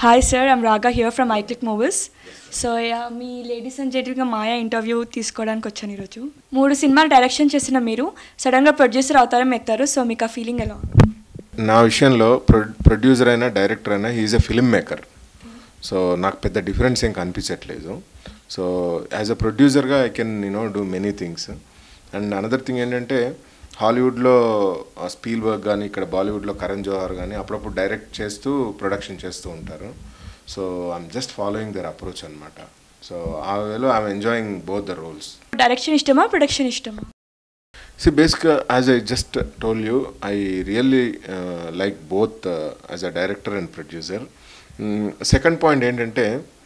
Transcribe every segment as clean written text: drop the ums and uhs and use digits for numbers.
Hi sir, I'm Raga here from iClick Movies. So మీ ladies and జెంటిల్గా Maya interview తీసుకోవడానికి వచ్చాను ఈరోజు. 3 సినిమాలు డైరెక్షన్ చేసిన మీరు సడన్గా ప్రొడ్యూసర్ అవతారం ఎత్తారు. సో మీకు ఆ ఫీలింగ్ ఎలా ఉంది? నా విషయంలో ప్రొడ్యూసర్ అయినా డైరెక్టర్ అయినా he's a film maker. So నాకు పెద్ద డిఫరెన్స్ ఏం కనిపించట్లేదు. సో యాజ్ అ ప్రొడ్యూసర్గా I can do many things. And another thing ఏంటంటే హాలీవుడ్లో స్పీల్బర్గ్ కానీ ఇక్కడ బాలీవుడ్లో కరణ్ జోహార్ కానీ అప్పుడప్పుడు డైరెక్ట్ చేస్తూ ప్రొడక్షన్ చేస్తూ ఉంటారు. So I'm just following their approach అనమాట. సో ఆ వేలో I'm enjoying both the roles. Direction ఇష్టమా, ప్రొడక్షన్ ఇష్టమా? See, basically, as I just told you, I really like both as a director and producer. Second point ఏంటంటే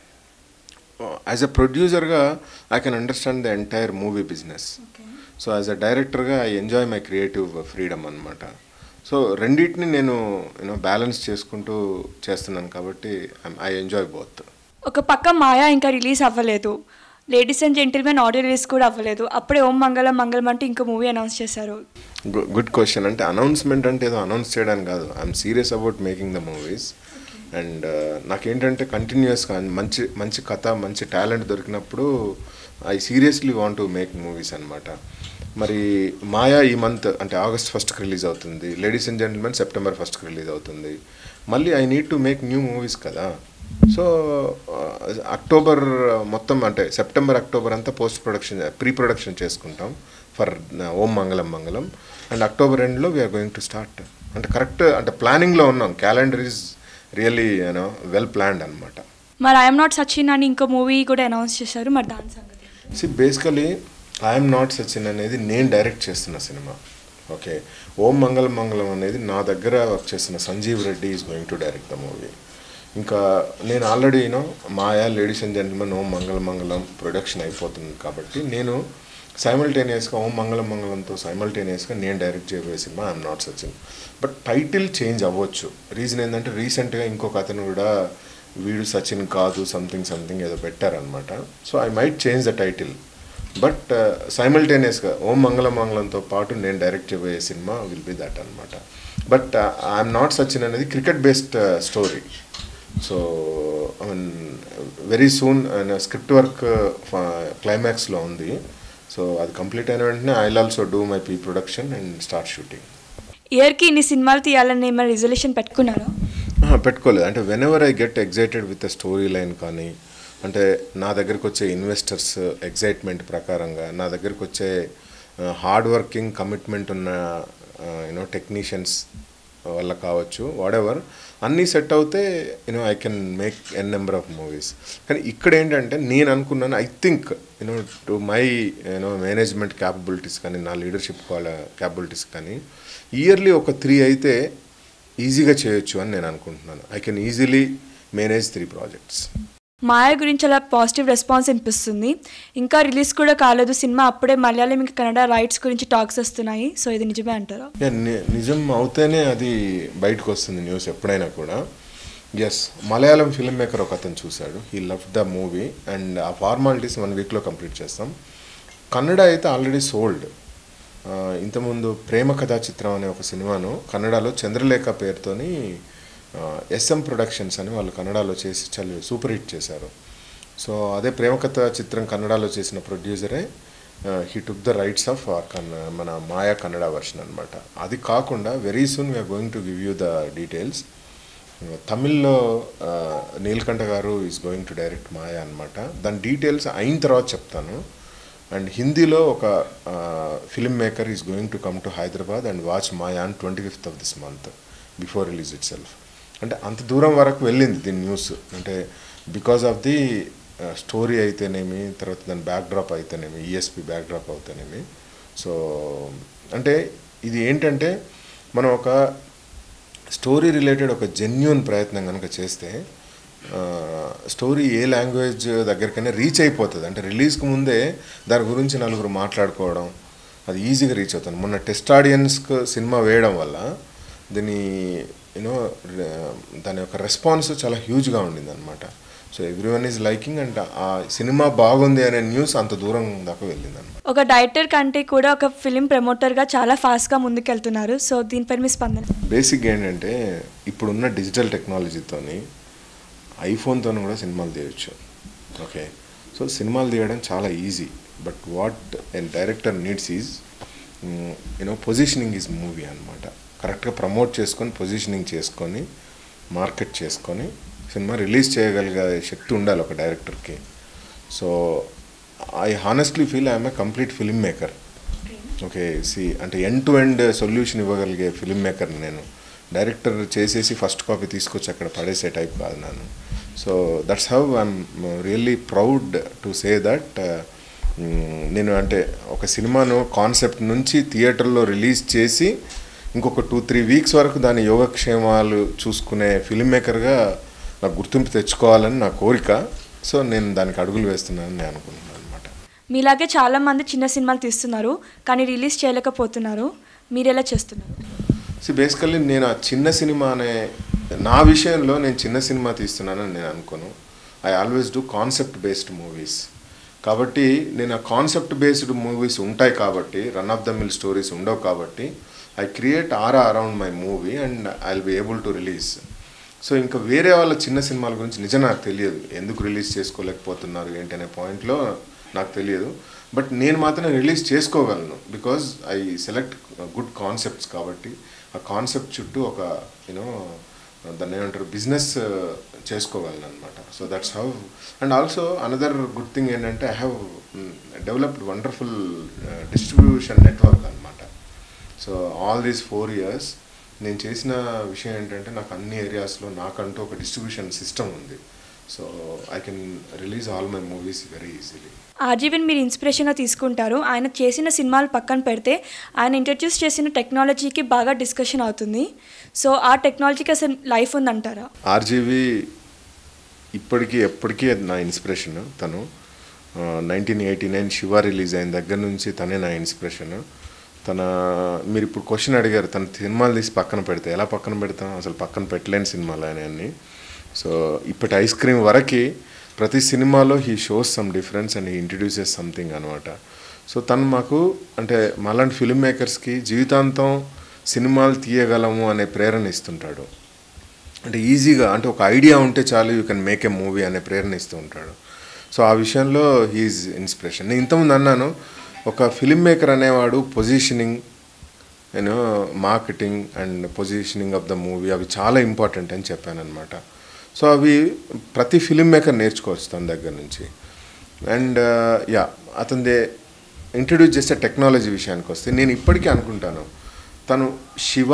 as a producer గా I can understand the entire movie business. So as a డైరెక్టర్గా I enjoy my creative freedom అనమాట. So రెండింటిని నేను balance చేసుకుంటూ చేస్తున్నాను కాబట్టి I enjoy both. ఒక పక్క మాయా ఇంకా రిలీజ్ అవ్వలేదు, ladies and gentlemen audio release కూడా అవ్వలేదు, అప్పుడే ఓం మంగళం మంగళం అంటే ఇంకో మూవీ అనౌన్స్ చేశారు. Good question. అంటే అనౌన్స్మెంట్ అంటే ఏదో అనౌన్స్ చేయడానికి కాదు, I'm serious about making the movies. And నాకేంటంటే కంటిన్యూస్గా మంచి మంచి కథ మంచి టాలెంట్ దొరికినప్పుడు I seriously want to make movies అనమాట. మరి మాయా ఈ మంత్ అంటే ఆగస్ట్ 1st రిలీజ్ అవుతుంది, ladies and gentlemen September 1st release అవుతుంది. మళ్ళీ I need to make new movies కదా. సో అక్టోబర్ మొత్తం అంటే సెప్టెంబర్ అక్టోబర్ అంతా పోస్ట్ ప్రొడక్షన్ ప్రీ ప్రొడక్షన్ చేసుకుంటాం for Om Mangalam Mangalam. And October ఎండ్లో వీఆర్ గోయింగ్ టు స్టార్ట్. అంటే కరెక్ట్ అంటే ప్లానింగ్లో ఉన్నాం. Calendar is really well planned అనమాట. మరి ఐఎమ్ నాట్ సచిన్ అని ఇంకో మూవీ కూడా అనౌన్స్ చేశారు, మరి దాని సంగతి? బేసికలీ ఐఎమ్ నాట్ సచిన్ అనేది నేను డైరెక్ట్ చేస్తున్న సినిమా. ఓకే, ఓం మంగళం మంగళం అనేది నా దగ్గర వర్క్ చేస్తున్న Sanjeev Reddy is going to direct the movie. ఇంకా నేను already Maya ladies and gentlemen Om Mangalam Mangalam production అయిపోతుంది కాబట్టి నేను సైమల్టేనియస్గా ఓం మంగళం మంగళంతో సైమల్టేనియస్గా నేను డైరెక్ట్ చేయబోయే సినిమా I'm not Sachin. But title change అవ్వచ్చు. రీజన్ ఏంటంటే రీసెంట్గా ఇంకొక అతను కూడా వీడు సచిన్ కాదు సంథింగ్ ఏదో పెట్టారనమాట. So I might change the title. But సైమల్టేనియస్గా ఓం మంగళం మంగళంతో పాటు నేను డైరెక్ట్ చేయబోయే సినిమా విల్ బి దట్ అనమాట. బట్ ఐఎమ్ నాట్ సచిన్ అనేది cricket based story. So I mean very soon script work క్లైమాక్స్లో ఉంది. సో అది కంప్లీట్ అయిన వెంటనే I will also do my pre production and start shooting. ఇయర్కి ఇన్ని సినిమాలు తీయాలని ఏమైనా రిజల్యూషన్ పెట్టుకున్నారా? పెట్టుకోలేదు. అంటే whenever I get excited with the story line కానీ అంటే నా దగ్గరికి వచ్చే ఇన్వెస్టర్స్ ఎగ్జైట్మెంట్ ప్రకారంగా నా దగ్గరికి వచ్చే హార్డ్ వర్కింగ్ కమిట్మెంట్ ఉన్న టెక్నీషియన్స్ వల్ల కావచ్చు, వాడెవర్ అన్నీ సెట్ అవుతే I can make n number of movies. కానీ ఇక్కడ ఏంటంటే నేను అనుకున్నాను I think to my management capabilities కానీ నా లీడర్షిప్ క్యాపబిలిటీస్ కానీ ఇయర్లీ ఒక 3 అయితే ఈజీగా చేయొచ్చు అని నేను అనుకుంటున్నాను. I can easily manage 3 projects. Maya గురించి అలా పాజిటివ్ రెస్పాన్స్ అనిపిస్తుంది. ఇంకా రిలీజ్ కూడా కాలేదు సినిమా, అప్పుడే మలయాళం ఇంకా కన్నడ రైట్స్ గురించి టాక్స్ వస్తున్నాయి. సో ఇది నిజమే అంటారా? నిజం అవుతేనే అది బయటకు వస్తుంది న్యూస్ ఎప్పుడైనా కూడా. ఎస్, మలయాళం ఫిల్మ్ మేకర్ ఒక అతను చూశాడు, he love the movie and ఆ ఫార్మాలిటీస్ 1 వీక్లో కంప్లీట్ చేస్తాం. కన్నడ అయితే ఆల్రెడీ సోల్డ్. ఇంతకుముందు ప్రేమ కథా చిత్రం అనే ఒక సినిమాను కన్నడలో చంద్రలేఖ పేరుతోని SM ప్రొడక్షన్స్ అని వాళ్ళు కన్నడలో చేసి చాలా సూపర్ హిట్ చేశారు. సో అదే ప్రేమ కథ చిత్రం కన్నడలో చేసిన ప్రొడ్యూసరే he took the rights of మన మాయా కన్నడ వర్షన్ అనమాట. అది కాకుండా very soon we're going to give you the details. తమిళ్లో Neelakanta garu is going to direct Maya అనమాట. దాని డీటెయిల్స్ అయిన తర్వాత చెప్తాను. అండ్ హిందీలో ఒక film maker is going to come to Hyderabad and watch Maya on 25th of this month before release itself. అంటే అంత దూరం వరకు వెళ్ళింది దీని న్యూస్. అంటే బికాజ్ ఆఫ్ ది స్టోరీ అయితేనేమి, తర్వాత దాని బ్యాక్డ్రాప్ అయితేనేమి, ESP బ్యాక్డ్రాప్ అవుతేనేమి. సో అంటే ఇది ఏంటంటే మనం ఒక స్టోరీ రిలేటెడ్ ఒక జెన్యూన్ ప్రయత్నం కనుక చేస్తే స్టోరీ ఏ లాంగ్వేజ్ దగ్గరికైనా రీచ్ అయిపోతుంది. అంటే రిలీజ్కి ముందే దాని గురించి నలుగురు మాట్లాడుకోవడం అది ఈజీగా రీచ్ అవుతుంది. మొన్న టెస్ట్ ఆడియన్స్కి సినిమా వేయడం వల్ల దీని దాని యొక్క రెస్పాన్స్ చాలా హ్యూజ్గా ఉండింది అనమాట. So everyone is liking and ఆ సినిమా బాగుంది అనే న్యూస్ అంత దూరం దాకా వెళ్ళింది అనమాట. ఒక డైరెక్టర్ కంటే కూడా ఒక ఫిలిం ప్రమోటర్గా చాలా ఫాస్ట్గా ముందుకెళ్తున్నారు. సో దీనిపై మీ స్పందన? బేసిక్గా ఏంటంటే ఇప్పుడున్న డిజిటల్ టెక్నాలజీతోని ఐఫోన్తో కూడా సినిమాలు తీయచ్చు. ఓకే, సో సినిమాలు తీయడం చాలా easy. But what an director needs is positioning is movie అనమాట. కరెక్ట్గా ప్రమోట్ చేసుకొని పొజిషనింగ్ చేసుకొని మార్కెట్ చేసుకొని సినిమా రిలీజ్ చేయగలిగే శక్తి ఉండాలి ఒక డైరెక్టర్కి. So I honestly feel I'm a complete film maker. Okay, అంటే ఎండ్ టు ఎండ్ సొల్యూషన్ ఇవ్వగలిగే ఫిల్మ్ మేకర్ని నేను. డైరెక్టర్ చేసేసి ఫస్ట్ కాపీ తీసుకొచ్చి అక్కడ పడేసే టైప్ కాదు నేను. So that's how I'm really proud to say that నేను అంటే ఒక సినిమాను కాన్సెప్ట్ నుంచి థియేటర్లో రిలీజ్ చేసి ఇంకొక 2-3 వీక్స్ వరకు దాని యోగక్షేమాలు చూసుకునే ఫిల్మ్ మేకర్గా నాకు గుర్తింపు తెచ్చుకోవాలని నా కోరిక. సో నేను దానికి అడుగులు వేస్తున్నానని నేను అనుకుంటున్నాను అనమాట. మీలాగే చాలామంది చిన్న సినిమాలు తీస్తున్నారు కానీ రిలీజ్ చేయలేకపోతున్నారు, మీరు ఎలా చేస్తున్నారు? బేసికల్లీ నేను ఆ చిన్న సినిమా నా విషయంలో నేను చిన్న సినిమా తీస్తున్నానని నేను అనుకోను. I always do concept based movies. కాబట్టి నేను ఆ కాన్సెప్ట్ బేస్డ్ మూవీస్ ఉంటాయి కాబట్టి, run of the mill stories ఉండవు కాబట్టి I create around my movie and I will be able to release. So ఇంకా వేరే వాళ్ళ చిన్న సినిమాల గురించి నిజం నాకు తెలియదు, ఎందుకు రిలీజ్ చేసుకోలేకపోతున్నారు ఏంటి అనే పాయింట్లో నాకు తెలియదు. బట్ నేను మాత్రం రిలీజ్ చేసుకోగలను because I select good concepts. కాబట్టి ఆ కాన్సెప్ట్ చుట్టూ ఒక దాన్ని ఏమంటారు బిజినెస్ చేసుకోగలను అనమాట. So that's how. And also another good thing ఏంటంటే I have developed wonderful distribution network అనమాట. సో ఆల్ దీస్ 4 years నేను చేసిన విషయం ఏంటంటే నాకు అన్ని ఏరియాస్లో నాకంటూ ఒక డిస్ట్రిబ్యూషన్ సిస్టమ్ ఉంది. So I can release all my movies very easily. ఆర్జీవిని మీరు ఇన్స్పిరేషన్గా తీసుకుంటారు. ఆయన చేసిన సినిమాలు పక్కన పెడితే ఆయన ఇంట్రడ్యూస్ చేసిన టెక్నాలజీకి బాగా డిస్కషన్ అవుతుంది. సో ఆ టెక్నాలజీకి అసలు లైఫ్ ఉందంటారా? ఆర్జీవి ఇప్పటికీ ఎప్పటికీ నా ఇన్స్పిరేషన్. తను 1989 శివ రిలీజ్ అయిన దగ్గర నుంచి తనే నా ఇన్స్పిరేషన్. మీరు ఇప్పుడు క్వశ్చన్ అడిగారు, తన సినిమాలు తీసి పక్కన పెడితే ఎలా పక్కన పెడతాం, అసలు పక్కన పెట్టలేని సినిమాలు అన్నీ. సో ఇప్పటి ఐస్ క్రీమ్ వరకు ప్రతి సినిమాలో he shows some difference and he introduces something అనమాట. సో తను మాకు అంటే మాలాంటి ఫిల్మ్ మేకర్స్కి జీవితాంతం సినిమాలు తీయగలము అనే ప్రేరణ ఇస్తుంటాడు. అంటే ఈజీగా అంటే ఒక ఐడియా ఉంటే చాలు you can make a movie అనే ప్రేరణ ఇస్తూ ఉంటాడు. సో ఆ విషయంలో హీఈస్ ఇన్స్పిరేషన్. నేను ఇంతకుముందు అన్నాను, ఒక ఫిల్మ్ మేకర్ అనేవాడు positioning marketing and positioning of the movie అవి చాలా ఇంపార్టెంట్ అని చెప్పాను అనమాట. సో అవి ప్రతి ఫిల్మ్ మేకర్ నేర్చుకోవచ్చు తన దగ్గర నుంచి. అండ్ అతనిదే ఇంట్రడ్యూస్ చేసే టెక్నాలజీ విషయానికి వస్తే నేను ఇప్పటికీ అనుకుంటాను తను శివ,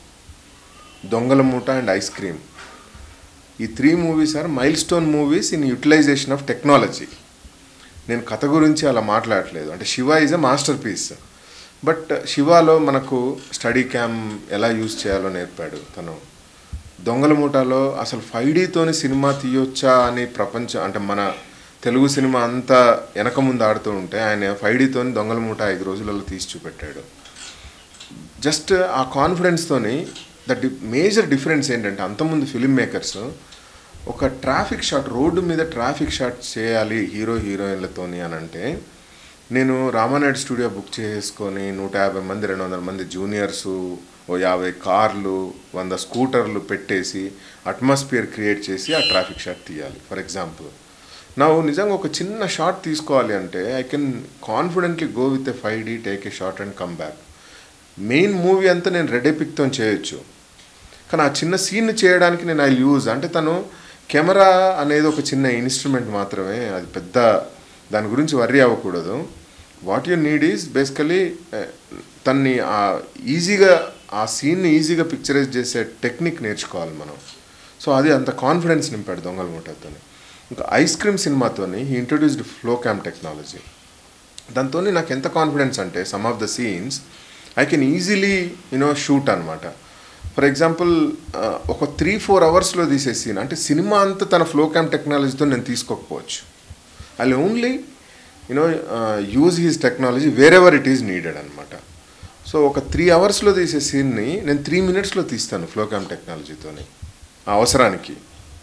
దొంగల మూట అండ్ ఐస్ క్రీమ్ ఈ 3 movies are milestone movies in utilisation of technology. నేను కథ గురించి అలా మాట్లాడట్లేదు. అంటే Shiva is a masterpiece. But శివాలో మనకు స్టడీ క్యామ్ ఎలా యూజ్ చేయాలో నేర్పాడు తను. దొంగల మూటలో అసలు 5Dతోని సినిమా తీయొచ్చా అని ప్రపంచం అంటే మన తెలుగు సినిమా అంతా వెనక ముందు ఆడుతూ ఉంటే ఆయన 5Dతోని దొంగల మూట 5 రోజులలో తీసి చూపెట్టాడు. జస్ట్ ఆ కాన్ఫిడెన్స్తోని మేజర్ డిఫరెన్స్ ఏంటంటే అంతకుముందు ఫిల్మ్ మేకర్స్ ఒక ట్రాఫిక్ షాట్, రోడ్డు మీద ట్రాఫిక్ షాట్ చేయాలి హీరోయిన్లతోని అని అంటే నేను రామానాయుడు స్టూడియో బుక్ చేసుకొని 150 మంది 200 మంది జూనియర్సు, 50 కార్లు, 100 స్కూటర్లు పెట్టేసి అట్మాస్ఫియర్ క్రియేట్ చేసి ఆ ట్రాఫిక్ షాట్ తీయాలి. ఫర్ ఎగ్జాంపుల్ నా నిజంగా ఒక చిన్న షాట్ తీసుకోవాలి అంటే I can confidently go with a 5D, take a shot and come back. Main movie అంతా నేను రెడ్ ఎపిక్తో చేయొచ్చు, కానీ ఆ చిన్న సీన్ చేయడానికి నేను ఐ యూజ్ అంటే తను కెమెరా అనేది ఒక చిన్న ఇన్స్ట్రుమెంట్ మాత్రమే, అది పెద్ద దాని గురించి వర్రీ అవ్వకూడదు. What you need is basically తన్ని ఈజీగా ఆ సీన్ని ఈజీగా పిక్చరైజ్ చేసే టెక్నిక్ నేర్చుకోవాలి మనం. సో అది అంత కాన్ఫిడెన్స్ నింపాడు దొంగల మూటతో. ఇంకా ఐస్ క్రీమ్ సినిమాతోని he introduced flow cam technology. దాంతో నాకు ఎంత కాన్ఫిడెన్స్ అంటే some of the scenes I can easily shoot అనమాట. ఫర్ ఎగ్జాంపుల్ ఒక 3-4 అవర్స్లో తీసే సీన్ అంటే సినిమా అంతా తన ఫ్లో క్యామ్ టెక్నాలజీతో నేను తీసుకోకపోవచ్చు. I only use his technology wherever it is needed అనమాట. సో ఒక 3 అవర్స్లో తీసే సీన్ని నేను 3 minutesలో తీస్తాను ఫ్లో క్యామ్ టెక్నాలజీతోని ఆ అవసరానికి.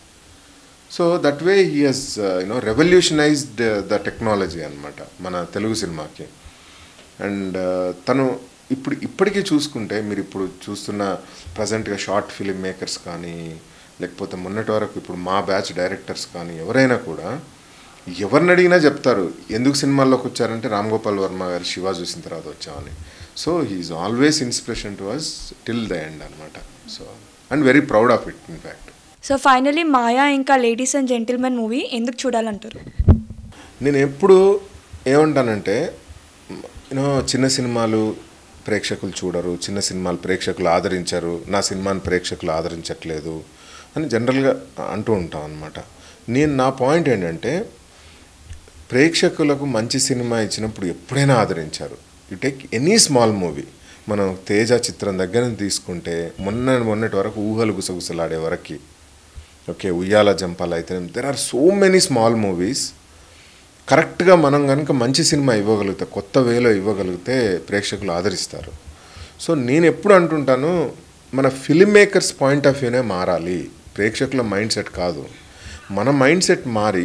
So that way he has revolutionized the technology అనమాట మన తెలుగు సినిమాకి. అండ్ తను ఇప్పటికీ చూసుకుంటే మీరు ఇప్పుడు చూస్తున్న ప్రజెంట్గా షార్ట్ ఫిలిం మేకర్స్ కానీ లేకపోతే మొన్నటి వరకు ఇప్పుడు మా బ్యాచ్ డైరెక్టర్స్ కానీ ఎవరైనా కూడా ఎవరిని అడిగినా చెప్తారు ఎందుకు సినిమాల్లోకి వచ్చారంటే రామ్ గోపాల్ వర్మ గారి శివ చూసిన తర్వాత వచ్చామని. So he's always inspiration to us till the end అనమాట. So and very proud of it in fact. So finally Maya ఇంకా లేడీస్ అండ్ జెంటిల్మెన్ మూవీ ఎందుకు చూడాలంటారు? నేను ఎప్పుడు ఏమంటానంటే చిన్న సినిమాలు ప్రేక్షకులు చూడరు, చిన్న సినిమాలు ప్రేక్షకులు ఆదరించరు, నా సినిమాని ప్రేక్షకులు ఆదరించట్లేదు అని జనరల్గా అంటూ ఉంటాం అనమాట. నా పాయింట్ ఏంటంటే ప్రేక్షకులకు మంచి సినిమా ఇచ్చినప్పుడు ఎప్పుడైనా ఆదరించారు. You take any small movie, మనం తేజ చిత్రం దగ్గర నుంచి తీసుకుంటే మొన్నటి వరకు ఊహలు గుసగుసలాడే వరకు, ఓకే ఉయ్యాల జంపాలు అయితే there are so many small movies. కరెక్ట్గా మనం కనుక మంచి సినిమా ఇవ్వగలిగితే, కొత్త వేలో ఇవ్వగలిగితే ప్రేక్షకులు ఆదరిస్తారు. సో నేను ఎప్పుడు అంటుంటాను, మన ఫిల్మ్ మేకర్స్ పాయింట్ ఆఫ్ వ్యూనే మారాలి, ప్రేక్షకుల మైండ్ సెట్ కాదు. మన మైండ్ సెట్ మారి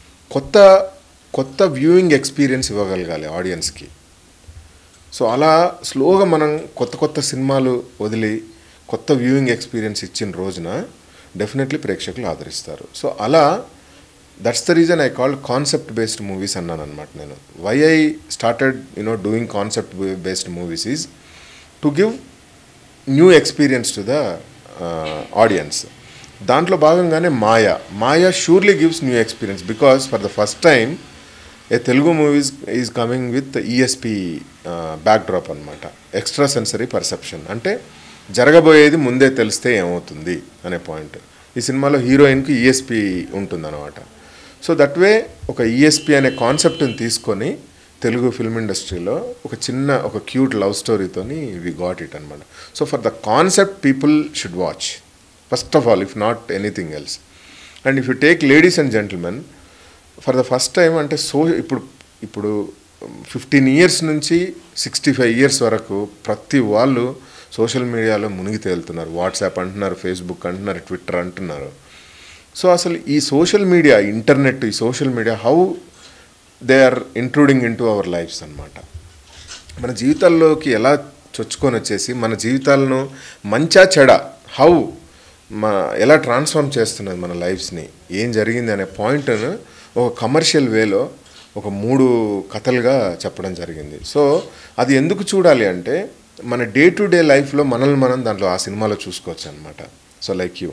కొత్త వ్యూయింగ్ ఎక్స్పీరియన్స్ ఇవ్వగలగాలి ఆడియన్స్కి. సో అలా స్లోగా మనం కొత్త సినిమాలు వదిలి కొత్త వ్యూయింగ్ ఎక్స్పీరియన్స్ ఇచ్చిన రోజున డెఫినెట్లీ ప్రేక్షకులు ఆదరిస్తారు. సో అలా that's the reason I called concept based movies అన్నాను అనమాట. నేను why I started doing concept based movies is to give new experience to the audience. దాంట్లో భాగంగానే Maya surely gives new experience because for the first time a Telugu movies is coming with ESP backdrop అనమాట. Extra sensory perception అంటే జరగబోయేది ముందే తెలిస్తే ఏమవుతుంది అనే point. ఈ సినిమాలో హీరోయిన్కి ఈఎస్పి ఉంటుందన్నమాట. సో దట్ వే ఒక ఈఎస్పి అనే కాన్సెప్ట్ని తీసుకొని తెలుగు ఫిల్మ్ ఇండస్ట్రీలో ఒక క్యూట్ లవ్ స్టోరీతోని వి గాట్ ఇట్ అనమాట. So for the concept people should watch first of all, if not anything else. And if you take ladies and gentlemen for the first time అంటే ఇప్పుడు 15 years నుంచి 65 years వరకు ప్రతి వాళ్ళు social మీడియాలో మునిగి తేలుతున్నారు. వాట్సాప్ అంటున్నారు, ఫేస్బుక్ అంటున్నారు, ట్విట్టర్ అంటున్నారు. సో అసలు ఈ సోషల్ మీడియా, ఇంటర్నెట్, ఈ social media how they are intruding into our lives అనమాట. మన జీవితాల్లోకి ఎలా చొచ్చుకొని వచ్చేసి మన జీవితాలను మంచా చెడ ఎలా ట్రాన్స్ఫార్మ్ చేస్తున్నది మన లైఫ్స్ని, ఏం జరిగింది అనే పాయింట్ను ఒక కమర్షియల్ వేలో ఒక 3 కథలుగా చెప్పడం జరిగింది. సో అది ఎందుకు చూడాలి అంటే మన డే టు డే లైఫ్లో మనల్ని మనం దాంట్లో ఆ సినిమాలో చూసుకోవచ్చు అనమాట. So like you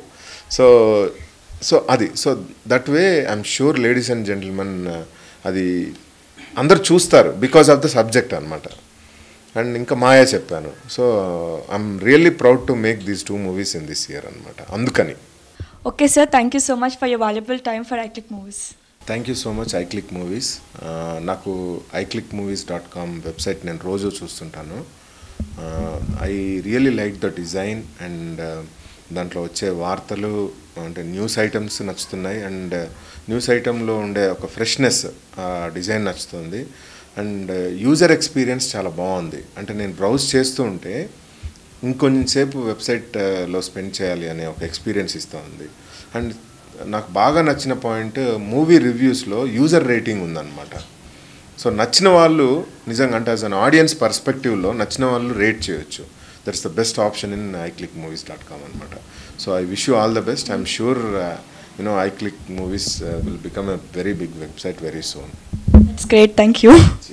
so that way I'm sure ladies and gentlemen అది అందరు చూస్తారు బికాస్ ఆఫ్ ద సబ్జెక్ట్ అనమాట. అండ్ ఇంకా మాయా చెప్పాను. So I'm really proud to make these 2 movies in this year అనమాట. అందుకని okay sir, thank you so much for your valuable time for iClick movies. Thank you so much iClick movies. నాకు iClickMovies.com website నేను రోజు చూస్తుంటాను. I really like the design and దాంట్లో వచ్చే వార్తలు అంటే న్యూస్ ఐటమ్స్ నచ్చుతున్నాయి. అండ్ న్యూస్ ఐటంలో ఉండే ఒక ఫ్రెష్నెస్ డిజైన్ నచ్చుతుంది. అండ్ యూజర్ ఎక్స్పీరియన్స్ చాలా బాగుంది. అంటే నేను బ్రౌజ్ చేస్తూ ఉంటే ఇంకొంచెంసేపు వెబ్సైట్లో స్పెండ్ చేయాలి అనే ఒక ఎక్స్పీరియన్స్ ఇస్తూ ఉంది. అండ్ నాకు బాగా నచ్చిన పాయింట్ మూవీ రివ్యూస్లో యూజర్ రేటింగ్ ఉందన్నమాట. సో నచ్చిన వాళ్ళు నిజంగా అంటే యాజ్ అన్ ఆడియన్స్ పర్స్పెక్టివ్లో నచ్చిన వాళ్ళు రేట్ చేయొచ్చు. That's the best option in iClickMovies.com అనమాట. So I wish you all the best. I'm sure iClick Movies will become a very big website very soon. That's great. Thank you.